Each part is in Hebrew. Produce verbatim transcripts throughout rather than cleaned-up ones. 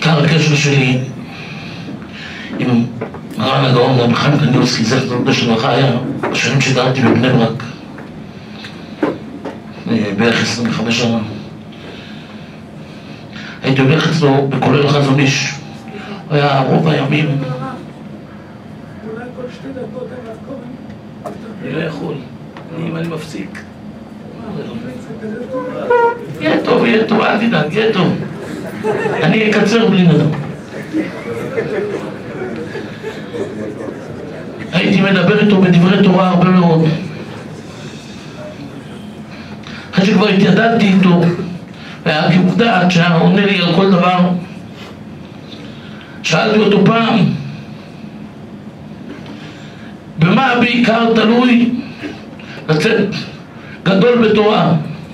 עיקר הקשר שלי עם מרן הגאון רבי חיים קניבסקי זכר צדיק לברכה היה בשנים שגרתי בבני ברק בערך עשרים וחמש שנה. הייתי הולך אצלו בכולל חזון איש, הוא היה רוב הימים. אולי כל שתי דקות אין לעקוב? אני לא יכול, אם אני מפסיק. יהיה טוב, יהיה טוב, אל תדאג, יהיה טוב. אני אקצר בלי נדם. הייתי מדבר איתו בדברי תורה הרבה מאוד. אחרי שכבר התיידדתי איתו, והיה כעובדה שהיה עונה לי על כל דבר, שאלתי אותו פעם, במה בעיקר תלוי לצאת גדול בתורה?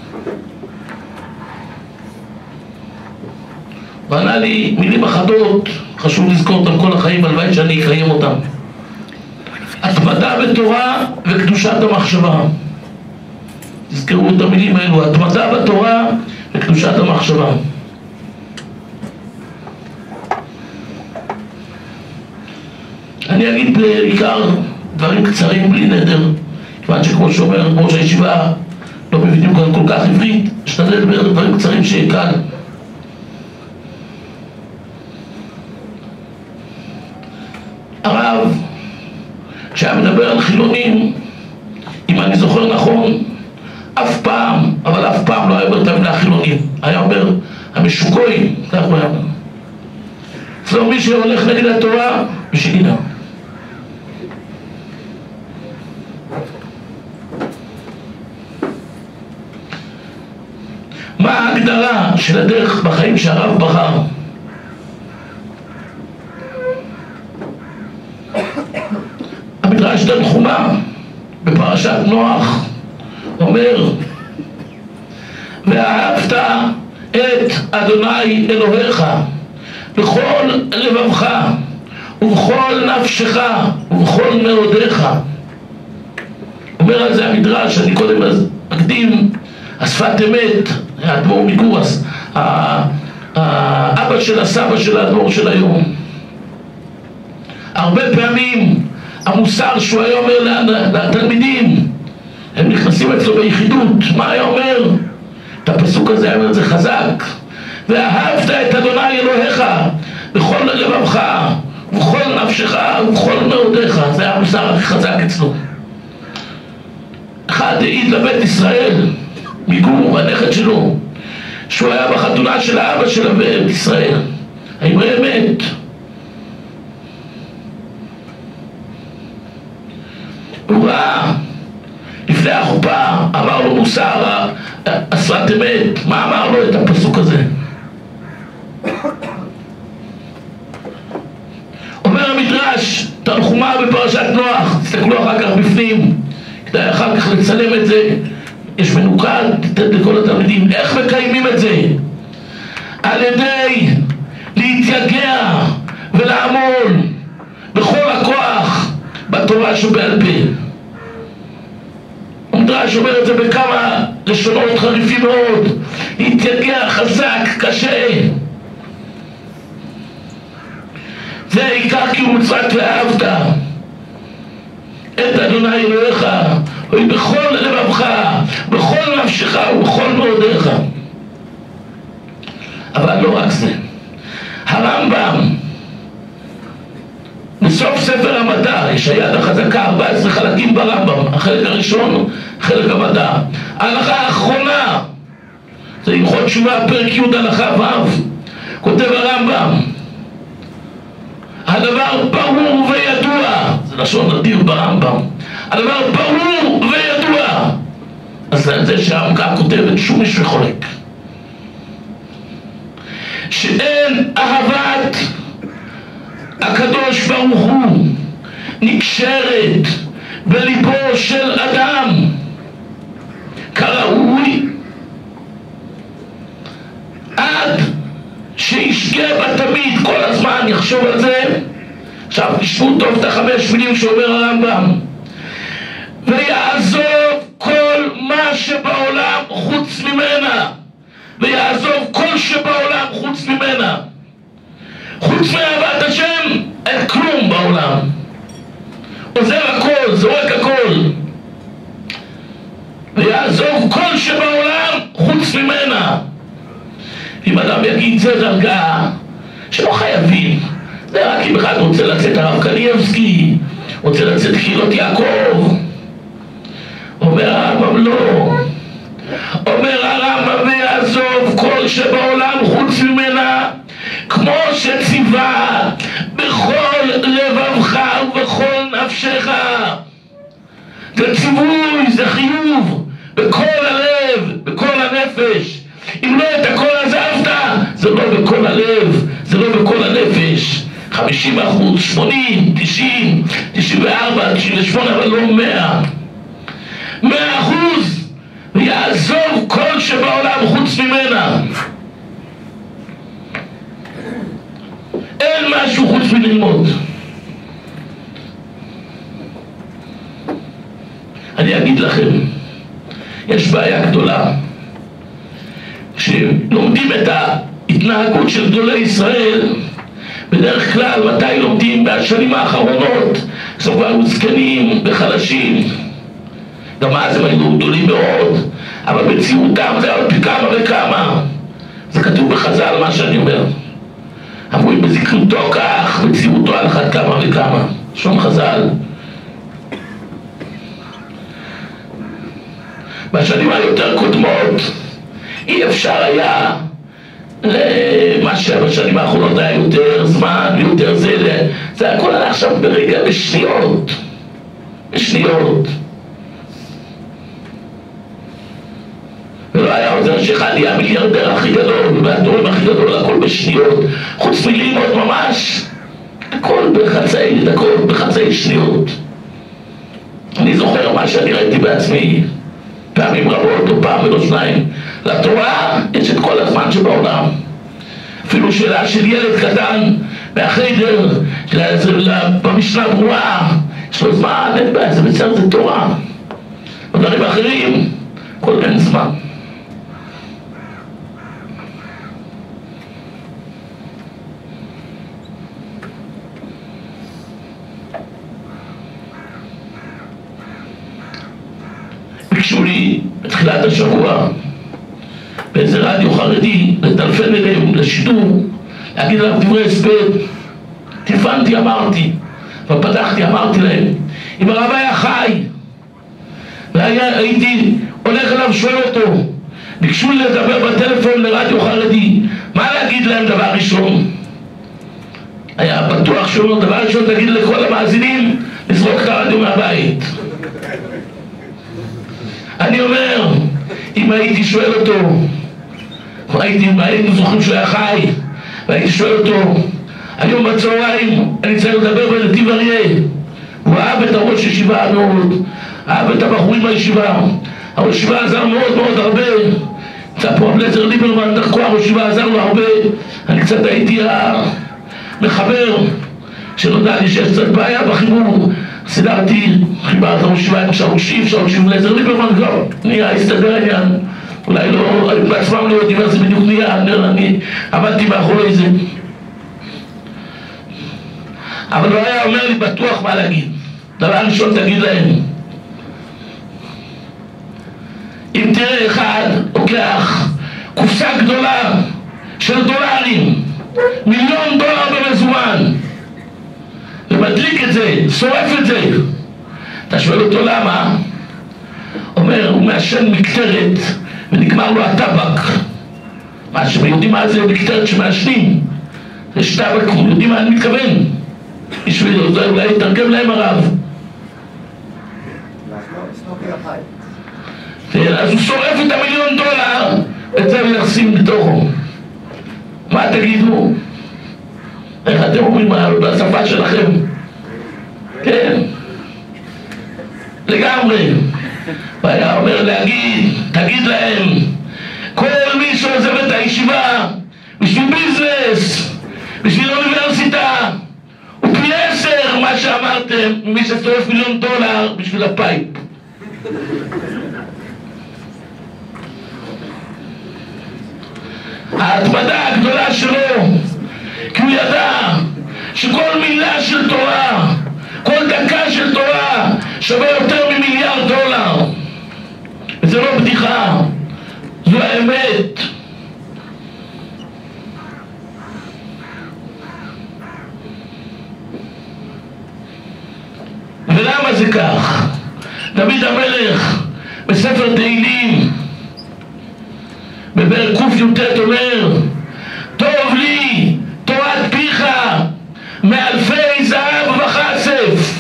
וענה לי מילים אחדות, חשוב לזכור אותם כל החיים, הלוואי שאני אקיים אותם: התמדה בתורה וקדושת המחשבה. תזכרו את המילים האלו, התמדה בתורה וקדושת המחשבה. אני אגיד בעיקר דברים קצרים בלי נדר, כיוון שכמו שאומר ראש הישיבה, לא מבינים כאן כל כך עברית, אשתדל לדבר דברים קצרים שיהיה קל. הרב, כשהיה מדבר על חילונים, אם אני זוכר נכון, אף פעם, אבל אף פעם לא היה אומר את המילה חילונים, היה אומר המשוקויים, כך הוא היה אומר. אצלו מי שהולך נגד התורה, בשיגידה. מה ההגדרה של הדרך בחיים שהרב בחר? המדרש תנחומא בפרשת נוח אומר: ואהבת את אדוני אלוהיך בכל לבבך ובכל נפשך ובכל מאודיך. אומר על זה המדרש, אני קודם אקדים, השפת אמת, האדמו"ר מגורס, האבא של הסבא של האדמו"ר של היום. הרבה פעמים המוסר שהוא היה אומר לתלמידים, הם נכנסים אצלו ביחידות, מה היה אומר? את הפסוק הזה היה אומר את זה חזק: ואהבת את אדוני אלוהיך בכל לבבך ובכל נפשך ובכל מאודיך. זה היה המוסר הכי חזק אצלו. אחד העיד לבית ישראל מגור, הנכד שלו, שהוא היה בחתונה של האבא של בית ישראל, האמרי אמת. הוא ראה לפני החופה, אמר לו מוסר השפת אמת. מה אמר לו? את הפסוק הזה. אומר המדרש תנחומא בפרשת נוח, תסתכלו אחר כך בפנים, כדאי אחר כך לצלם את זה, יש מנוקד, תתת לכל התלמידים איך מקיימים את זה: על ידי להתייגע ולעמול בכל הכוח בתורה שבעל פה. המדרש אומר את זה בכמה לשונות חריפים מאוד: להתייגע חזק, קשה. זה עיקר קיום מצוות ואהבת את אדוני אלוהיך בכל לבבך, בכל נפשך ובכל מאודיך. אבל לא רק זה, הרמב"ם בסוף ספר המדע, יש היד החזקה, ארבעה עשר חלקים ברמב"ם, החלק הראשון, חלק המדע, ההלכה האחרונה זה הלכות תשובה, פרק י' הלכה ו', כותב הרמב"ם: הדבר ברור וידוע, זה לשון נדיר ברמב"ם, הדבר ברור וידוע. אז זה שהעמקה כותבת, שום איש וחולק, שאין אהבת הקדוש ברוך הוא נקשרת בליבו של אדם כראוי עד שישגה בה תמיד, כל הזמן יחשוב על זה. עכשיו תשמעו טוב את החמש מילים שאומר הרמב"ם: ויעזוב כל מה שבעולם חוץ ממנה, ויעזוב כל שבעולם חוץ ממנה. חוץ מאהבת השם אין כלום בעולם. עוזר הכל, זורק הכל, ויעזוב כל שבעולם חוץ ממנה. אם אדם יגיד זה דרגה שלא חייבים, זה רק אם אחד רוצה לצאת הרב קניבסקי, רוצה לצאת קהילות יעקב. אומר הרמב"ם לא, אומר הרמב"ם ויעזוב כל שבעולם חוץ ממנה, כמו שציווה בכל לבבך ובכל נפשך. זה ציווי, זה חיוב, בכל הלב, בכל הנפש. אם לא את הכל עזבת, זה לא בכל הלב, זה לא בכל הנפש. חמישים אחוז, שמונים, תשעים, תשעים וארבע, תשעים ושמונה, אבל לא מאה. מאה אחוז, ויעזוב כל שבעולם חוץ ממנה. אין משהו חוץ מללמוד. אני אגיד לכם, יש בעיה גדולה. כשלומדים את ההתנהגות של גדולי ישראל, בדרך כלל מתי לומדים? בשנים האחרונות, כשהם כבר היו זקנים וחלשים. גם אז הם היו גדולים מאוד, אבל בציאותם זה עוד פי כמה וכמה. זה כתוב בחז"ל מה שאני אומר. אמרו אם בזקנותו כך, בציאותו על אחת כמה וכמה. שום חז"ל. בשנים היותר קודמות אי אפשר היה למה שבשנים האחרונות היה יותר זמן ויותר זה, זה הכל היה עכשיו ברגע, בשניות, בשניות. ולא היה עוזר שאחד יהיה המיליארדר הכי גדול והתורם הכי גדול, הכל בשניות, חוץ מללמוד ממש הכל בחצי דקות, בחצי שניות. אני זוכר מה שאני ראיתי בעצמי פעמים רבות או פעם ולא שניים. לתורה יש את כל הזמן שבעולם. אפילו שאלה של ילד קטן מהחדר במשנה ברורה, יש לו זמן, אין בעיה, זה בסדר, זה תורה. בדברים אחרים כל אין זמן. ביקשו לי בתחילת השבוע באיזה רדיו חרדי לטלפן אליהם לשידור, להגיד עליו דברי הסבר. טלפנתי, אמרתי ופתחתי, אמרתי להם אם הרב היה חי והייתי הולך אליו שואל אותו, ביקשו לי לדבר בטלפון לרדיו חרדי, מה להגיד להם? דבר ראשון היה בטוח שהוא דבר ראשון תגיד לכל המאזינים לזרוק את הרדיו מהבית. אני אומר, אם הייתי שואל אותו, הייתי, היינו זוכרים שהוא היה חי, והייתי שואל אותו, היום בצהריים אני צריך לדבר בנתיב אריה. הוא אהב את הראש ישיבה מאוד, אהב את הבחורים בישיבה. הראש ישיבה עזר מאוד מאוד הרבה. נמצא פה הבלזר ליברמן, דרכו הראש ישיבה עזר לו הרבה. אני קצת הייתי המחבר, שנודע לי שיש קצת בעיה בחיבור. סידרתי, חיברתי ראש ישיבה עם שאול שיף, שאול שיף בלזר ליברמן כבר נהיה, הסתדר העניין. אולי לא, בעצמם לא יודעים איך זה בדיוק נהיה, אני עמדתי מאחורי זה. אבל הוא היה אומר לי בטוח מה להגיד. דבר ראשון תגיד להם, אם תראה אחד לוקח קופסה גדולה של דולרים, מיליון דולר במזומן, ומדליק את זה, שורף את זה, אתה שואל אותו למה? אומר, הוא מעשן מקטרת ונגמר לו הטבק. מה שיודעים מה זה מקטרת שמעשנים? יש טבק, יודעים מה אני מתכוון? בשביל זה אולי יתרגם להם הרב. אז הוא שורף את המיליון דולר ואת זה מנכסים בתוכו. מה תגידו? איך אתם אומרים בשפה שלכם? כן, לגמרי. והיה אומר להגיד, תגיד להם, כל מי שעוזב את הישיבה בשביל ביזנס, בשביל אוניברסיטה, הוא פי עשר מה שאמרתם ממי ששורף מיליון דולר בשביל הפייפ. ההתמדה הגדולה שלו כי הוא ידע שכל מילה של תורה, כל דקה של תורה שווה יותר ממיליארד דולר. וזה לא בדיחה, זו האמת. ולמה זה כך? דוד המלך בספר תהילים בפרק קי"ט אומר: טוב לי תורת פיך מאלפי זהב וכסף.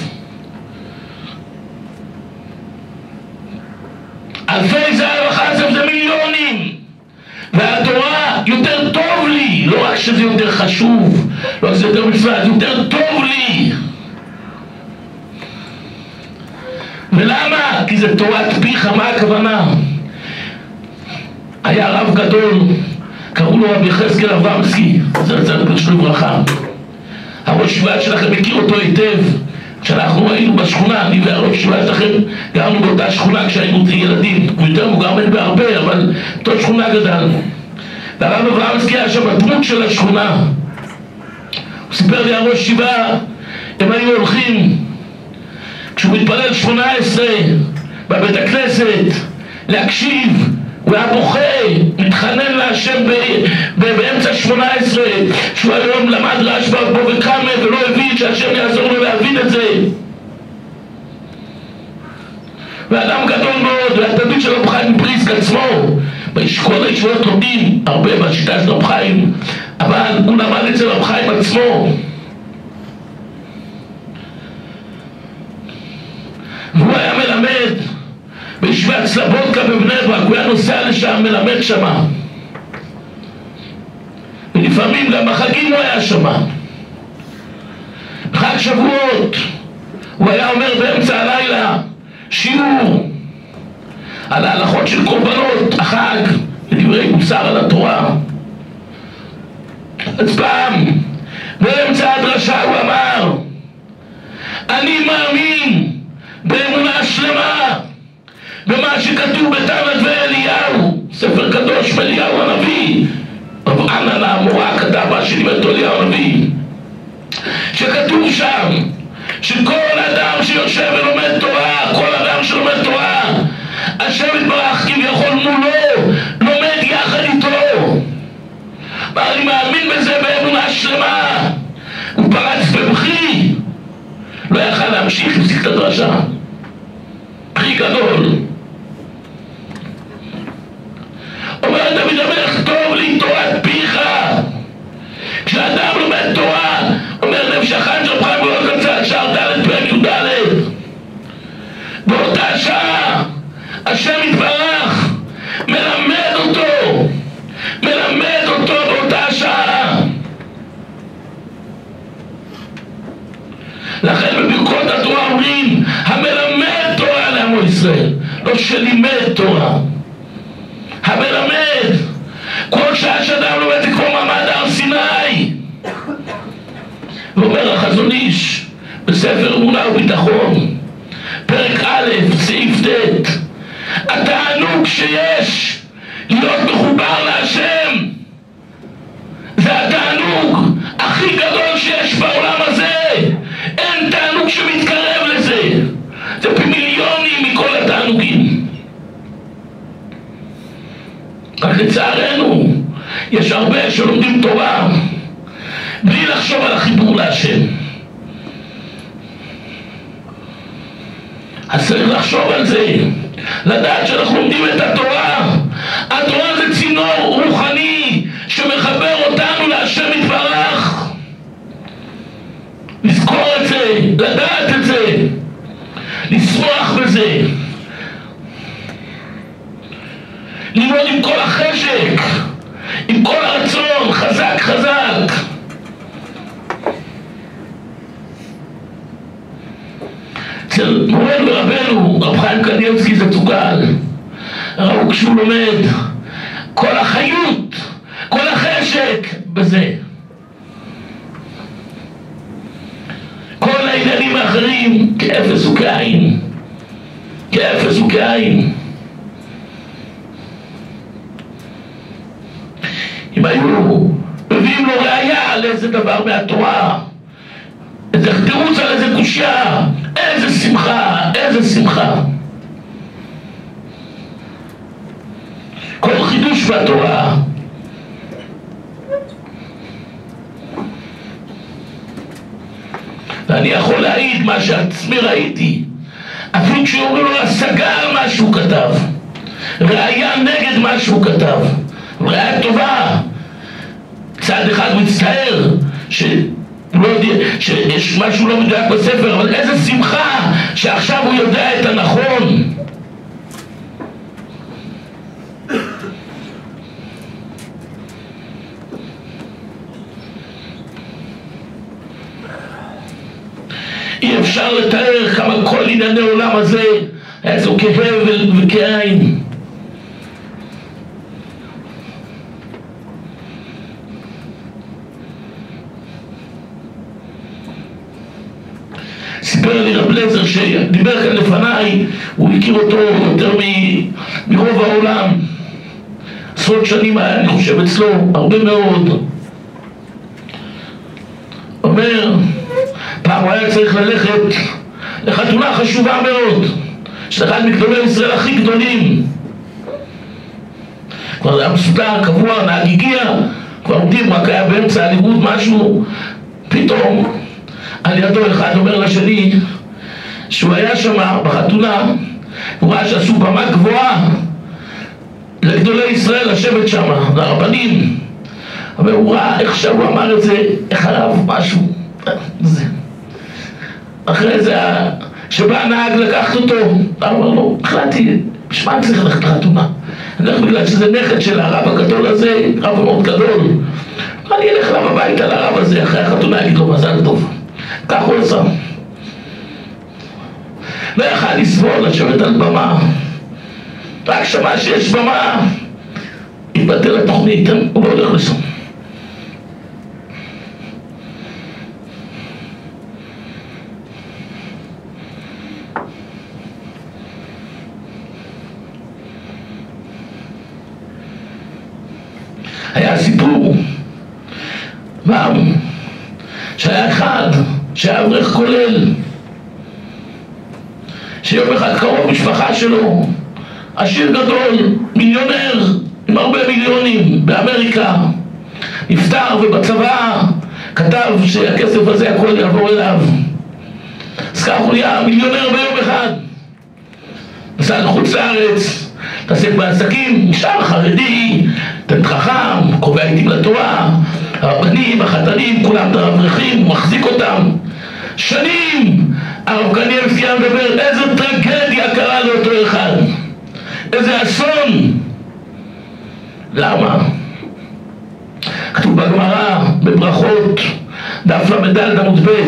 אלפי זהב וכסף זה מיליונים, והתורה יותר טוב לי. לא רק שזה יותר חשוב, לא רק שזה יותר מצווה, זה יותר טוב לי. ולמה? כי זה תורת פיך. מה הכוונה? היה רב גדול, קראו לו רבי יחזקאל אברמסקי, זה צדיק קדוש לברכה. הראש ישיבה שלכם מכיר אותו היטב. כשאנחנו היינו בשכונה, אני והראש ישיבה שלכם גרנו באותה שכונה כשהיינו ילדים. הוא יותר מוגר מן בהרבה, אבל באותה שכונה גדלנו. והרב אברמסקי היה שם הדמות של השכונה. הוא סיפר לי, הראש ישיבה, הם היו הולכים כשהוא מתפלל שמונה עשרה בבית הכנסת להקשיב, הוא היה בוכה, מתחנן להשם באמצע שמונה עשרה, שהוא היום למד רשב"א בו וקמה ולא הבין שהשם יעזור לו להבין את זה. ואדם גדול מאוד, והתלמיד של רב חיים מבריסק עצמו, בכל הישיבות לומדים הרבה בשיטה של רב חיים, אבל הוא למד אצל רב חיים עצמו. והוא היה מלמד בישיבת סלבודקה בבני ברק, הוא היה נוסע לשם, מלמד שמה, ולפעמים גם בחגים הוא היה שמה. חג שבועות הוא היה אומר באמצע הלילה שיעור על ההלכות של קורבנות החג ודברי מוסר על התורה. אז פעם באמצע הדרשה הוא אמר: אני מאמין באמונה שלמה במה שכתוב בתנ"ך ואליהו, ספר קדוש מאליהו הנביא. רב ענן האמורא כתב מה שלימד אליהו הנביא, שכתוב שם שכל אדם שיושב ולומד תורה, כל אדם שלומד תורה, השם יתברך כביכול מולו לומד יחד איתו. ואני מאמין בזה באמונה שלמה. הוא פרץ בבכי, לא יכל להמשיך להפסיק את הדרשה. בכי גדול. אומר דוד המלך: טוב לי תורת פיך. כשאדם לומד תורה, אומר נפשך של רב חיים ולא קצת, שער ד' פרק י"ד, באותה שעה השם יתברך מלמד אותו, מלמד אותו באותה שעה. לכן בברכות התורה אומרים: המלמד תורה לעמו ישראל, לא שלימד תורה, המלמד. כל שעה שאדם לומד זה כמו מעמד הר סיני. ואומר החזון איש בספר אמונה וביטחון פרק א' סעיף ט': התענוג שיש להיות מחובר להשם זה התענוג הכי גדול שיש בעולם הזה. אין תענוג שמתקרב לזה, זה פי מיליונים מכל התענוגים. רק לצערנו יש הרבה שלומדים תורה בלי לחשוב על החיבור להשם. אז צריך לחשוב על זה, לדעת שאנחנו לומדים את התורה. התורה זה צינור רוחני שמחבר אותנו להשם יתברך. לזכור את זה, לדעת את זה, לשמוח בזה, ללמוד עם כל החשק, עם כל הרצון, חזק חזק. אצל מורנו ורבנו רב חיים קניבסקי זצוק"ל ראו כשהוא לומד כל החיות, כל החשק בזה. כל העניינים האחרים כאפס וכעין, כאפס וכעין. אם היו מביאים לו ראייה על איזה דבר מהתורה, איזה תירוץ על איזה קושיה, איזה שמחה, איזה שמחה. כל חידוש בתורה ואני יכול להעיד מה שעצמי ראיתי, אפילו כשאומרים לו השגה על מה שהוא כתב, ראייה נגד מה שהוא כתב, ראייה טובה, צד אחד מצטער ש... לא יודע, שיש משהו לא מדויק בספר, אבל איזה שמחה שעכשיו הוא יודע את הנכון. אי אפשר לתאר כמה כל ענייני עולם הזה היה זו כהבל וכעין. סיפר לי רב לזר שדיבר כאן לפניי, הוא הכיר אותו יותר מרוב העולם, עשרות שנים היה, אני חושב אצלו, הרבה מאוד. אומר, פעם הוא היה צריך ללכת לחתונה חשובה מאוד של אחד מגדולי ישראל הכי גדולים, כבר היה מסודר, קבוע, נהג הגיע, כבר עומדים, רק היה באמצע הלימוד משהו, פתאום על ידו אחד אומר לשני שהוא היה שם בחתונה, הוא ראה שעשו במה גבוהה לגדולי ישראל לשבת שם, לרבנים, אבל הוא ראה איך שהוא אמר את זה, איך הרב משהו זה. אחרי זה שבא הנהג לקחת אותו, אמר לו, החלטתי, בשביל אני צריך ללכת לחתונה, אני הולך בגלל שזה נכד של הרב הגדול הזה, רב מאוד גדול, אני אלך אליו הביתה לרב הזה אחרי החתונה, אגיד לו מזל טוב. כך הוא עשה. לא יכל לסבול לשבת על במה, רק שמע שיש במה, התבטל התוכנית, הוא לא הולך לשם. היה סיפור פעם שהיה אחד שהיה אברך כולל, שיום אחד קרוב משפחה שלו, עשיר גדול, מיליונר עם הרבה מיליונים באמריקה, נפטר, ובצבא כתב שהכסף הזה הכל יעבור אליו. אז כך הוא נהיה מיליונר ביום אחד, נסע לחוץ לארץ, תעסק בעסקים, נשאר חרדי, תלמיד חכם, קובע עיתים לתורה, הרבנים, החתנים, כולם אברכים, הוא מחזיק אותם שנים. הרב קניבסקי היה מדבר איזה טרגדיה קרה לאותו אחד, איזה אסון. למה? כתוב בגמרא בברכות דף למד עמוד ב',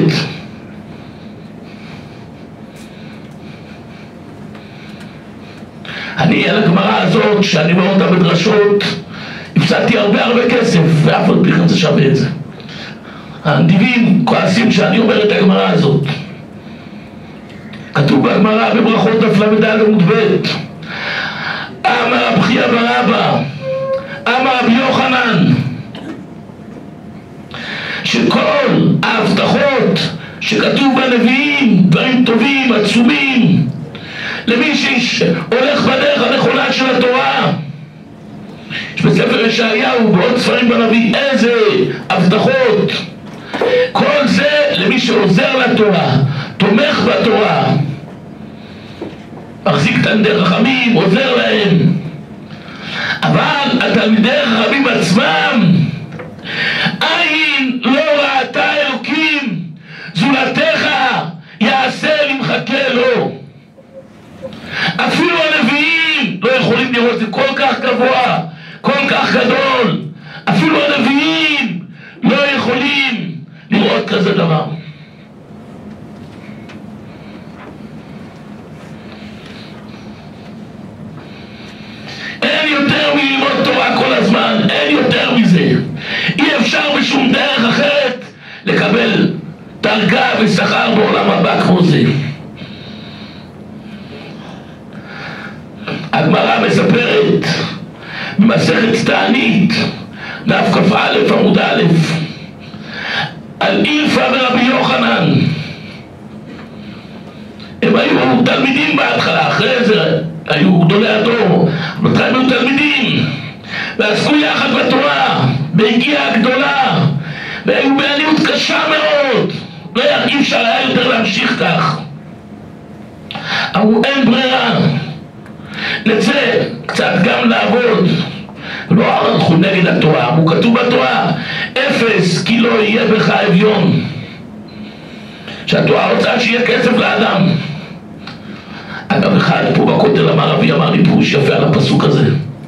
אני על הגמרא הזאת שאני אומר אותה בדרשות הפסדתי הרבה הרבה כסף, ואף עוד בכלל זה שווה את זה. הנדיבים כועסים שאני אומר את הגמרא הזאת. כתוב בגמרא בברכות דף למד עמוד ב', אמר רב חייא בר אבא, אמר רבי יוחנן, שכל ההבטחות שכתוב בנביאים, דברים טובים, עצומים, למי שהולך בדרך הנכונה של התורה, יש בספר ישעיהו ועוד ספרים בנביא, איזה הבטחות. כל זה למי שעוזר לתורה, תומך בתורה, מחזיק תלמידי חכמים, עוזר להם. אבל התלמידי חכמים עצמם, עין לא ראתה אלוקים זולתך יעשה למחכה לו. אפילו הנביאים לא יכולים לראות, זה כל כך גבוה, כל כך גדול, אפילו הנביאים לא יכולים לראות כזה דבר. אין יותר מללמוד תורה כל הזמן, אין יותר מזה. אי אפשר בשום דרך אחרת לקבל דרגה ושכר בעולם הבא כמו זה. הגמרא מספרת במסכת תענית דף כ"א עמוד א', על אילפא ורבי יוחנן. הם היו תלמידים בהתחלה, אחרי זה היו גדולי הדור, אבל הם היו תלמידים ועסקו יחד בתורה, והגיעה הגדולה, והיו בעליות קשה מאוד, אי אפשר היה יותר להמשיך כך. אמרו אין ברירה, נצא קצת גם לעבוד. לא הלכו נגד התורה, הוא כתוב בתורה אפס כי לא יהיה בך אביון, שהתורה רוצה שיהיה כסף לאדם. אגב, אחד פה בכותל המערבי אמר לי פירוש יפה על הפסוק הזה.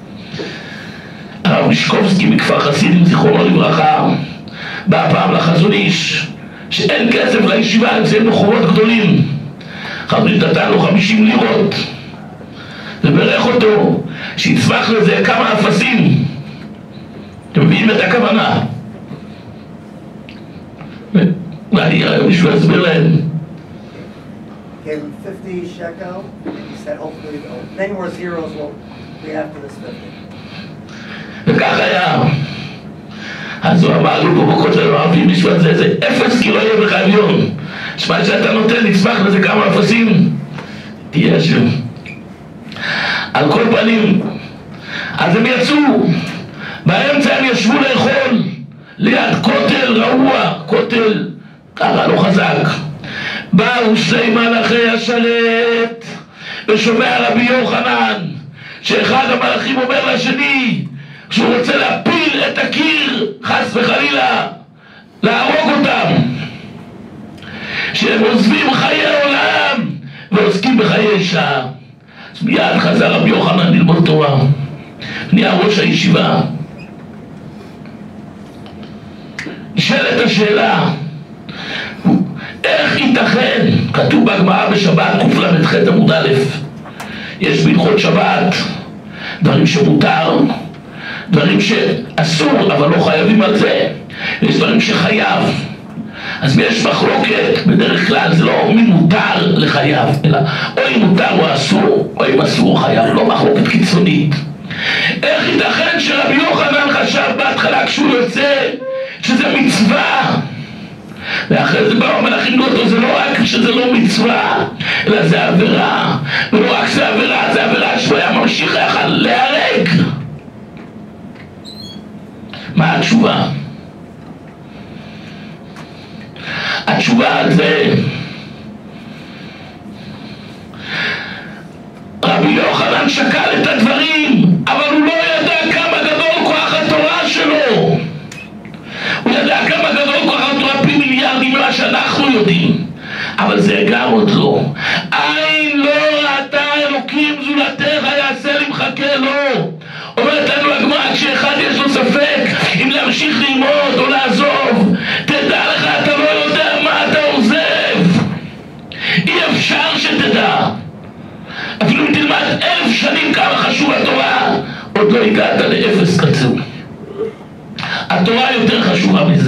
הרב משקובסקי מכפר חסידים זיכרונו לברכה בא פעם לחזון איש שאין כסף לישיבה, אצלנו חובות גדולים. חזון איש נתן לו חמישים לירות וברך אותו שיצמח לזה כמה אפסים. אתם מבינים את הכוונה? ואני מישהו יסביר להם. Gave him fifty shekel, and he said, hopefully, many more zeros will be after this fifty. וכך היה. אז הוא אמר לי פה בכותל המערבי מישהו על זה, זה אפס כי לא יהיה בך אביון. שמע שאתה נותן, נצמח לזה כמה אפסים, תהיה שם. על כל פנים, אז הם יצאו, באמצע הם ישבו לאכול ליד כותל רעוע, כותל ככה לא חזק. באו שני מלאכי השרת ושומע רבי יוחנן שאחד המלאכים אומר לשני שהוא רוצה להפיל את הקיר, חס וחלילה להרוג אותם, שהם עוזבים חיי עולם ועוסקים בחיי שעה. אז מיד חזר רבי יוחנן ללמוד תורה, נהיה ראש הישיבה. נשאלת השאלה, איך ייתכן, כתוב בגמרא בשבת קל"ח עמוד א', יש בהלכות שבת דברים שמותר, דברים שאסור אבל לא חייבים על זה, ויש דברים שחייב. אז יש מחלוקת, בדרך כלל זה לא מי מותר לחייב, אלא או אם מותר או אסור, או אם אסור או חייב, לא מחלוקת קיצונית. איך ייתכן שרבי יוחנן חשב בהתחלה כשהוא יוצא שזה מצווה, ואחרי זה באו המלאכים אותו, זה לא רק שזה לא מצווה, אלא זה עבירה, ולא רק זה עבירה, זה עבירה שהוא היה ממשיך יחד להרג. מה התשובה? התשובה על זה, רבי יוחנן שקל את הדברים, אבל הוא לא ידע כמה גדול כוח התורה שלו. הוא ידע כמה גדול כוח התורה פי מיליארדים ממה שאנחנו יודעים, אבל זה גם עוד לא. עין לא ראתה אלוקים זולתך יעשה למחכה לו. אומרת לנו הגמרא, כשאחד יש לו ספק אם להמשיך ללמוד או לעזוב, תדע לך, אתה לא יודע מה אתה עוזב. אי אפשר שתדע. אפילו אם תלמד אלף שנים כמה חשוב התורה, עוד לא הגעת לאפס קצור. התורה יותר חשובה מזה.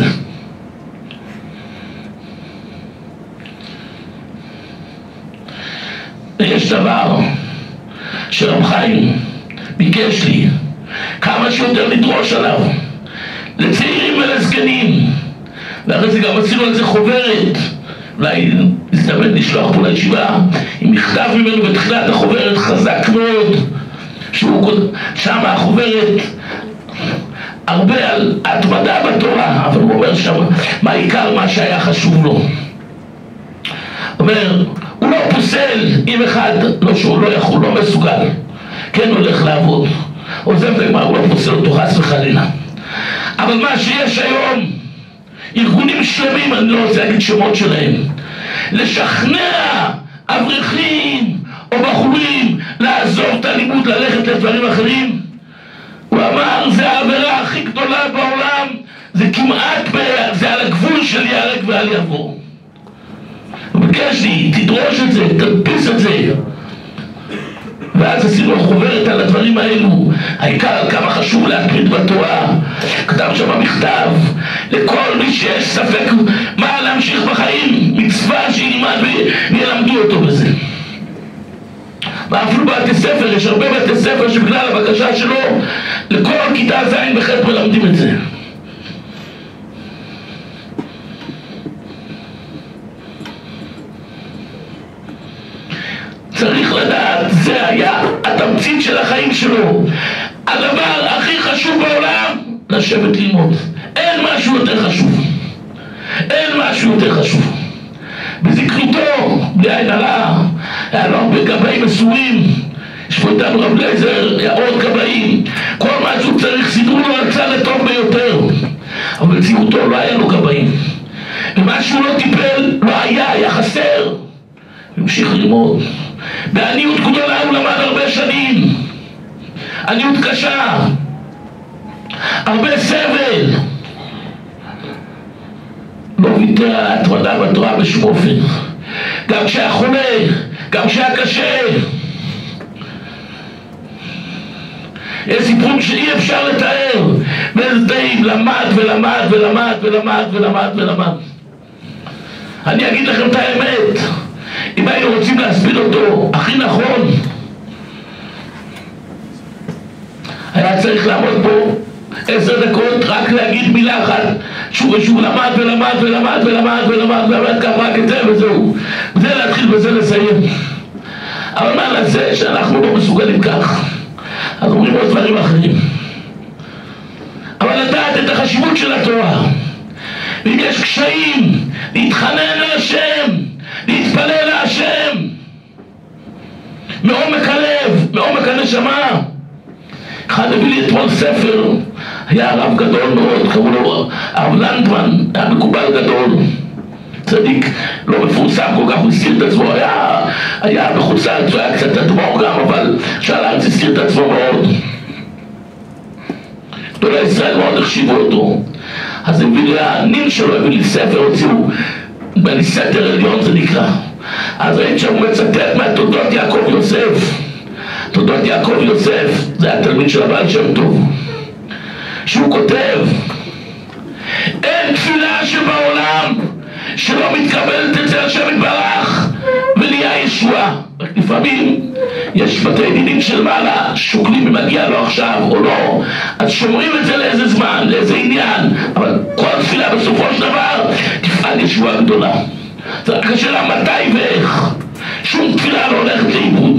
יש דבר שרב חיים ביקש לי כמה שיותר לדרוש עליו, לצעירים ולזקנים, ואחרי זה גם עשינו על זה חוברת, אולי נזדמן לשלוח פה לישיבה עם מכתב ממנו בתחילת החוברת חזק מאוד, שהוא שם החוברת הרבה על התמדה בתורה, אבל הוא אומר שם מה עיקר מה שהיה חשוב לו. אומר, הוא לא פוסל אם אחד לא שהוא לא יכול, לא מסוגל, כן הולך לעבוד, עוזב ומה, הוא לא פוסל אותו חס וחלילה. אבל מה שיש היום, ארגונים שלמים, אני לא רוצה להגיד שמות שלהם, לשכנע אברכים או בחורים לעזוב את הלימוד, ללכת לדברים אחרים, הוא אמר, זה העבירה הכי גדולה בעולם, זה כמעט, זה על הגבול של ייהרג ואל יעבור. הוא ביקש לי, תדרוש את זה, תדפיס את זה. ואז עשינו חוברת על הדברים האלו, העיקר על כמה חשוב להקפיד בתורה. כתב שם מכתב לכל מי שיש ספק מה להמשיך בחיים, מצווה שילמד וילמדו אותו בזה. ואפילו בתי ספר, יש הרבה בתי ספר שבגלל הבקשה שלו לכל כיתה זין וח' מלמדים את זה. צריך לדעת, זה היה התמצית של החיים שלו. הדבר הכי חשוב בעולם, לשבת ללמוד. אין משהו יותר חשוב. אין משהו יותר חשוב. בזקנותו, בלי עין הרע, היה לו הרבה גבאים מסורים. יש פה איתנו רב לייזר, היה עוד גבאים. כל מה שהוא צריך, סידרו לו על צד הטוב ביותר. אבל בצעירותו לא היה לו גבאים. ומה שהוא לא טיפל, לא היה, היה חסר. הוא המשיך ללמוד. בעניות גדולה הוא למד הרבה שנים. עניות קשה. הרבה סבל. לא ויתר על ההתמדה בתורה בשום אופן. גם כשהיה חולה, גם כשהיה קשה. יש סיפורים שאי אפשר לתאר. באיזה תאים למד ולמד ולמד ולמד ולמד ולמד. אני אגיד לכם את האמת. אם היינו רוצים להסביר אותו הכי נכון, היה צריך לעמוד פה עשר דקות רק להגיד מילה אחת שוב ושוב, למד ולמד ולמד ולמד ולמד ולמד כך רק את זה וזהו, וזה להתחיל בזה לסיים. אבל מה לזה שאנחנו לא מסוגלים כך, אז אומרים עוד דברים אחרים. אבל לדעת את החשיבות של התורה, ואם יש קשיים להתחנן להשם, להתפלל להשם מעומק הלב, מעומק הנשמה. אחד הביא לי אתמול ספר, היה רב גדול מאוד, קראו לו הרב לנדמן, היה מקובל גדול, צדיק, לא מפורסם כל כך, הוא הזכיר את עצמו, היה, היה בחוץ לארץ, הוא היה קצת אדמו"ר גם, אבל שעל הארץ הזכיר את עצמו מאוד. גדולי ישראל מאוד החשיבו אותו. אז הביא לי, הנין שלו הביא לי ספר, הוציאו בסתר עליון זה נקרא. אז ראית שהוא מצטט מהתולדות יעקב יוסף. תולדות יעקב יוסף, זה התלמיד של הבעל שם טוב, שהוא כותב, אין תפילה שבעולם שלא מתקבלת אצל השם יתברך ונהיה ישועה. לפעמים יש בתי דינים של מעלה, שוקלים אם מגיע לו עכשיו או לא, אז שומרים את זה לאיזה זמן, לאיזה עניין, אבל כל תפילה בסופו של דבר תפעל ישועה גדולה. זה רק השאלה מתי ואיך. שום תפילה לא הולכת לאיבוד.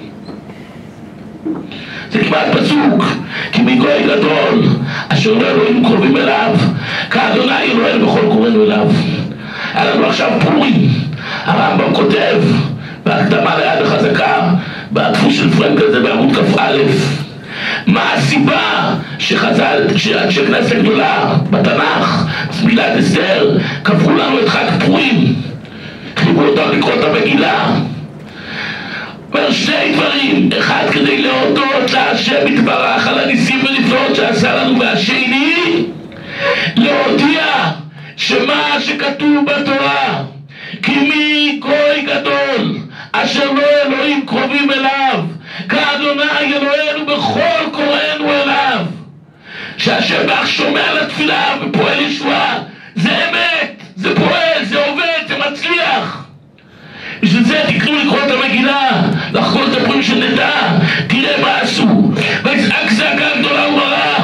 זה כמעט פסוק, כי מגוי גדול אשר לא אלוהים קרובים אליו, כאדוני אלוהינו בכל קוראנו אליו. היה לנו עכשיו פורים, הרמב"ם כותב בהקדמה ליד החזקה, בדפוס של פרנקל זה בעמוד כ"א, מה הסיבה שחז"ל, שאנשי כנסת גדולה בתנ"ך, מגילת אסתר, קבעו לנו את חג פורים, חייבו אותם לקרוא את המגילה. אומר שני דברים, אחד כדי להודות להשם יתברך על הניסים ונפלאות שעשה לנו, והשני להודיע שמה שכתוב בתורה, כי מי גוי גדול אשר לא אלוהים קרובים אליו, כאדוני אלוהינו בכל קוראינו אליו, שהשם בך שומע לתפילה ופועל ישועה. זה אמת, זה פועל, זה עובד, זה מצליח. בשביל זה תקראו לקרוא את המגילה, לחקור את הפורים שנדע, תראה מה עשו, ויזעק זעקה גדולה ומרה.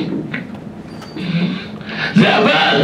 זה עבד.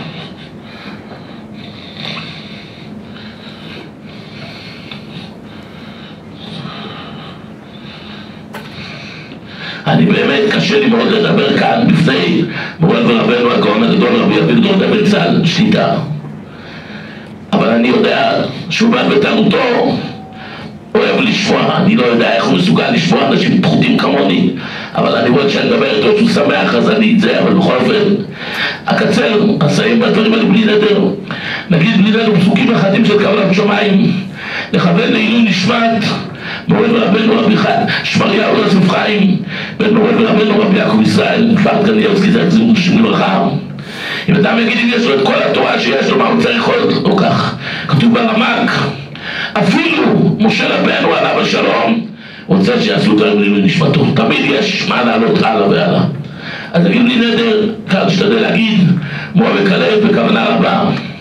אני באמת קשה לי מאוד לדבר כאן בפני מורי ורבנו הגאון הגדול רבי אביגדור דבלצל שליטה, אבל אני יודע שהוא בעל בתלמותו אוהב לשמוע. אני לא יודע איך הוא מסוגל לשמוע אנשים פחותים כמוני, אבל אני רואה שאני מדבר איתו שהוא שמח, אז אני את זה. אבל בכל אופן אקצר, אסיים בדברים האלה בלי נדר. נגיד בלי נדר פסוקים אחדים של קבלת שמיים, לכוון לעילוי נשמת מורי ורבנו רבי שמריהו יוסף חיים בן מורי ורבנו רבי יעקב ישראל פארט קניאבסקי זכרונו לברכה. אם אדם יגיד אם יש לו את כל התורה שיש לו, מה הוא צריך עוד? לא כך. כתוב ברמ"ק, אפילו משה רבנו עליו השלום רוצה שיעשו דברים לעילוי נשמתו. תמיד יש מה לעלות הלאה והלאה. אז נגיד לי נדר, כאן נשתדל להגיד מוע וכלב בכוונה רבה.